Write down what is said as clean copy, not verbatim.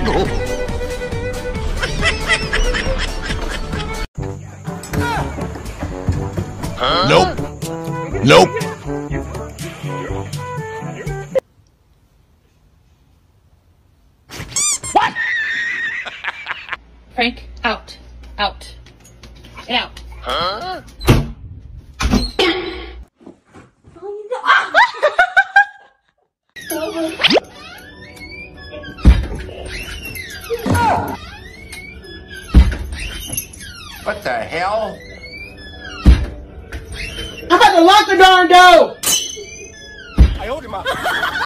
Nope. Nope. What? Frank, out. Out. Get out. Huh? What the hell? I'm about to lock the darn door! I owed him up.